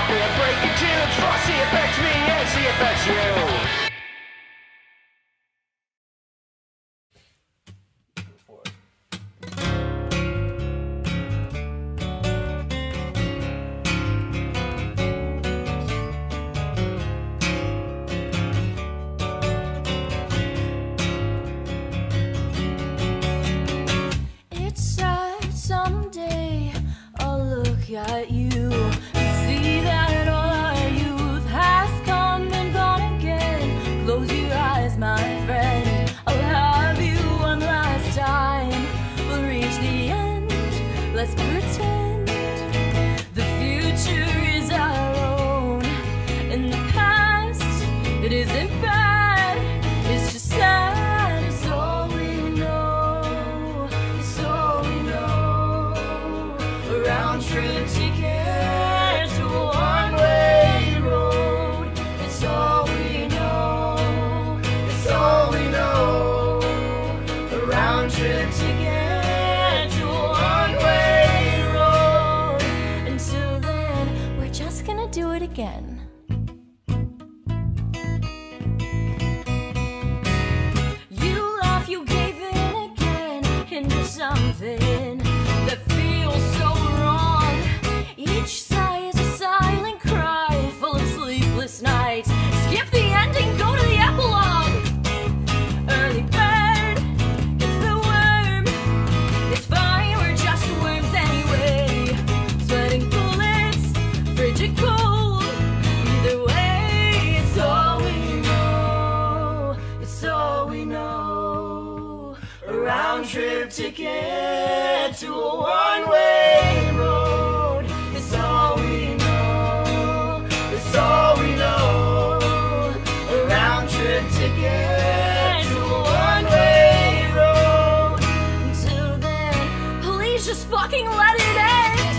They're breaking tunes for CFXV and CFXU. Someday I'll look at you and see that all our youth has come and gone again. Close your eyes, my friend, I'll have you one last time. We'll reach the end, let's pretend the future is our own. In the past, it isn't bad, it's just sad. It's all we know, it's all we know. A round-trip ticket to a one-way road. It's all we know, it's all we know. A round-trip ticket to a one-way road. Until then, we're just gonna do it again. You laugh, you gave in again into something that feels so wrong. Each sigh is a silent cry, full of sleepless nights. Skip the ending, go to the epilogue. Early bird gets the worm. It's fine, we're just worms anyway. Sweating bullets, frigid cold. Either way, it's all we know, it's all we know. A round-trip ticket to a one-way road. It's all we know, it's all we know. A round-trip ticket to a one-way road. Until then, please just fucking let it end.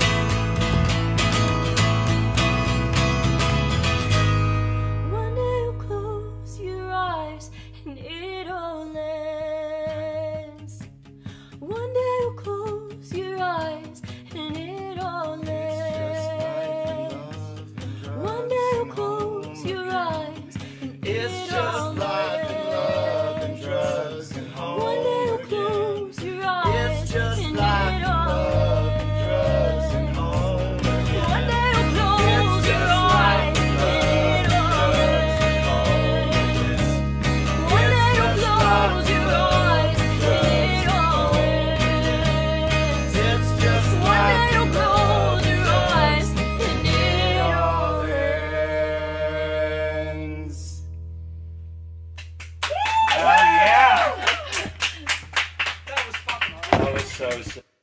One day you'll close your eyes and it all ends. One day you'll close your eyes and it all ends. One day you'll close your eyes and It's it all just life and love and drugs and home. One day you'll close your eyes It's just and life it and all love and drugs and ends. home. One day you'll close your eyes and it all ends. One day you'll close your eyes and it all ends. It's just One life day you'll and close your eyes and it all ends. Oh yeah! That was fucking awesome. That was so sick.